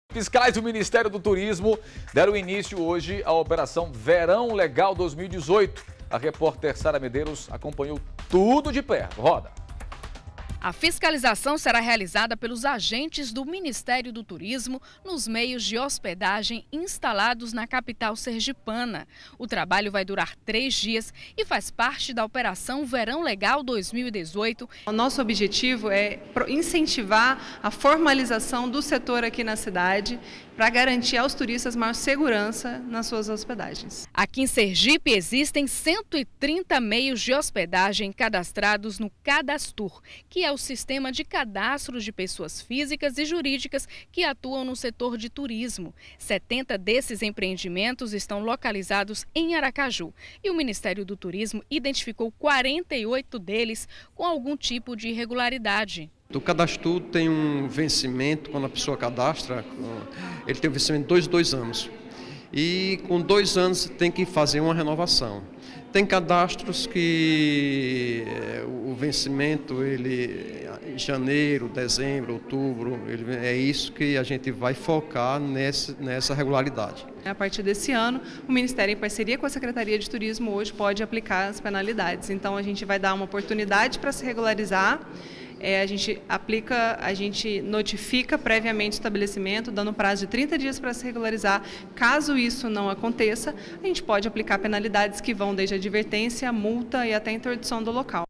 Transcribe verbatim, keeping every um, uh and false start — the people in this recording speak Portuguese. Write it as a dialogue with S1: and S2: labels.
S1: Fiscais do Ministério do Turismo deram início hoje à Operação Verão Legal dois mil e dezoito. A repórter Sara Medeiros acompanhou tudo de perto. Roda.
S2: A fiscalização será realizada pelos agentes do Ministério do Turismo nos meios de hospedagem instalados na capital sergipana. O trabalho vai durar três dias e faz parte da Operação Verão Legal dois mil e dezoito.
S3: O nosso objetivo é incentivar a formalização do setor aqui na cidade para garantir aos turistas maior segurança nas suas hospedagens.
S2: Aqui em Sergipe existem cento e trinta meios de hospedagem cadastrados no Cadastur, que é o sistema de cadastro de pessoas físicas e jurídicas que atuam no setor de turismo. setenta desses empreendimentos estão localizados em Aracaju e o Ministério do Turismo identificou quarenta e oito deles com algum tipo de irregularidade.
S4: O cadastro tem um vencimento, quando a pessoa cadastra, ele tem um vencimento de dois, dois anos. E com dois anos tem que fazer uma renovação. Tem cadastros que o vencimento, ele, em janeiro, dezembro, outubro, ele, é isso que a gente vai focar nessa, nessa regularidade.
S3: A partir desse ano, o Ministério, em parceria com a Secretaria de Turismo, hoje pode aplicar as penalidades. Então a gente vai dar uma oportunidade para se regularizar. É, a gente aplica, a gente notifica previamente o estabelecimento, dando prazo de trinta dias para se regularizar. Caso isso não aconteça, a gente pode aplicar penalidades que vão desde advertência, multa e até interdição do local.